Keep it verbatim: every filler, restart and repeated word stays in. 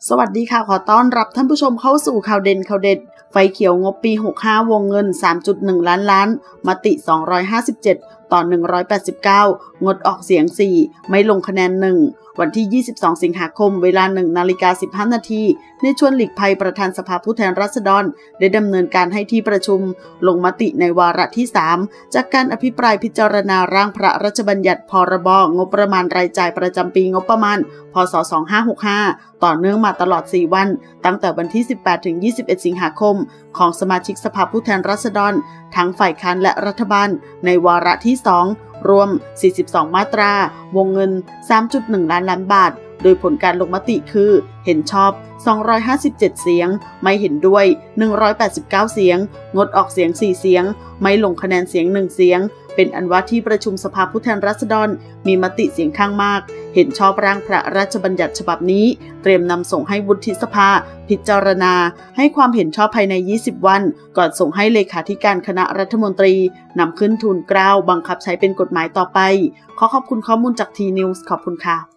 สวัสดีค่ะขอต้อนรับท่านผู้ชมเข้าสู่ข่าวเด่นข่าวเด็ดไฟเขียวงบปีหกสิบห้าวงเงิน สามจุดหนึ่ง ล้านล้านมติสองร้อยห้าสิบเจ็ดต่อหนึ่งร้อยแปดสิบเก้างดออกเสียงสี่ไม่ลงคะแนนหนึ่งวันที่ยี่สิบสองสิงหาคมเวลา หนึ่งนาฬิกาสิบห้านาทีในชวนหลีกภัยประธานสภาผู้แทนราษฎรได้ดำเนินการให้ที่ประชุมลงมติในวาระที่สามจากการอภิปรายพิจารณาร่างพระราชบัญญัติพรบงบประมาณรายจ่ายประจำปีงบประมาณพ.ศ. สองพันห้าร้อยหกสิบห้าต่อเนื่องมาตลอดสี่วันตั้งแต่วันที่ สิบแปดถึงยี่สิบเอ็ด สิงหาคมของสมาชิกสภาผู้แทนราษฎรทั้งฝ่ายค้านและรัฐบาลในวาระที่สองรวมสี่สิบสองมาตราวงเงิน สามจุดหนึ่ง ล้านล้านบาทโดยผลการลงมติคือเห็นชอบสองร้อยห้าสิบเจ็ดเสียงไม่เห็นด้วยหนึ่งร้อยแปดสิบเก้าเสียงงดออกเสียงสี่เสียงไม่ลงคะแนนเสียงหนึ่งเสียงเป็นอันว่าที่ประชุมสภาผู้แทนราษฎรมีมติเสียงข้างมากเห็นชอบร่างพระราชบัญญัติฉบับนี้เตรียมนำส่งให้วุฒิสภาพิจารณาให้ความเห็นชอบภายในยี่สิบวันก่อนส่งให้เลขาธิการคณะรัฐมนตรีนำขึ้นทูลเกล้าบังคับใช้เป็นกฎหมายต่อไปขอขอบคุณข้อมูลจากทีนิวส์ขอบคุณค่ะ